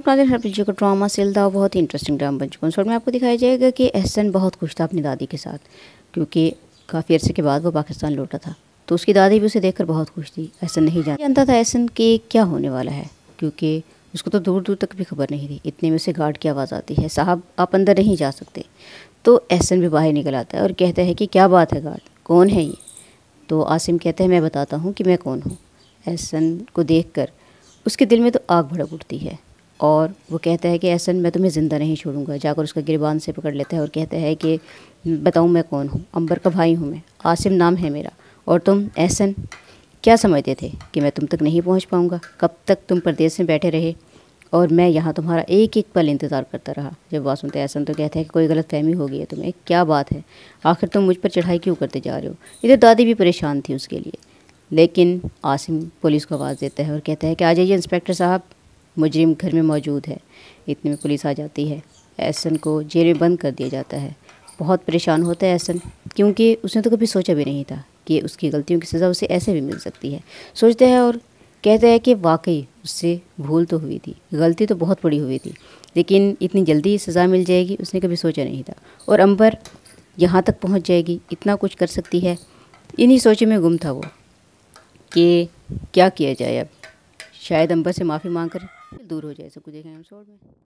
का ड्रामा सिलदा बहुत ही interesting drama बन चुका है। शॉर्ट में आपको दिखाया जाएगा कि एहसन बहुत खुश था अपनी दादी के साथ, क्योंकि काफ़ी अरसे के बाद वो पाकिस्तान लौटा था। तो उसकी दादी भी उसे देखकर बहुत खुश थी। एहसन नहीं जानता था एहसन कि क्या होने वाला है, क्योंकि उसको तो दूर दूर तक भी खबर नहीं थी। इतने में से गार्ड की आवाज़ आती है, साहब आप अंदर नहीं जा सकते। तो एहसन भी बाहर निकल आता है और कहता है कि क्या बात है गार्ड, कौन है ये? तो आसिम कहते हैं मैं बताता हूँ कि मैं कौन हूँ। एहसन को देखकर उसके दिल में तो आग भड़क उठती है और वो कहता है कि एहसन मैं तुम्हें ज़िंदा नहीं छोड़ूंगा। जाकर उसका गिरबान से पकड़ लेता है और कहता है कि बताऊँ मैं कौन हूँ? अंबर का भाई हूँ मैं, आसिम नाम है मेरा। और तुम एहसन क्या समझते थे कि मैं तुम तक नहीं पहुँच पाऊँगा? कब तक तुम परदेश में बैठे रहे और मैं यहाँ तुम्हारा एक एक पल इंतज़ार करता रहा। जब बात सुनते एहसन तो कहता है कि कोई गलत फहमी हो गई है तुम्हें, क्या बात है? आखिर तुम मुझ पर चढ़ाई क्यों करते जा रहे हो? इधर दादी भी परेशान थी उसके लिए। लेकिन आसिम पुलिस को आवाज़ देता है और कहता है कि आ जाइए इंस्पेक्टर साहब, मुजरिम घर में मौजूद है। इतने में पुलिस आ जाती है। एहसन को जेल में बंद कर दिया जाता है। बहुत परेशान होता है एहसन, क्योंकि उसने तो कभी सोचा भी नहीं था कि उसकी गलतियों की सज़ा उसे ऐसे भी मिल सकती है। सोचता है और कहता है कि वाकई उससे भूल तो हुई थी, गलती तो बहुत बड़ी हुई थी, लेकिन इतनी जल्दी सज़ा मिल जाएगी उसने कभी सोचा नहीं था। और अंबर यहाँ तक पहुँच जाएगी, इतना कुछ कर सकती है, इन्हीं सोचों में गुम था वो कि क्या किया जाए अब। शायद अंबर से माफ़ी मांग कर दूर हो जाए। सब कुछ देखेंगे हम शॉर्ट में।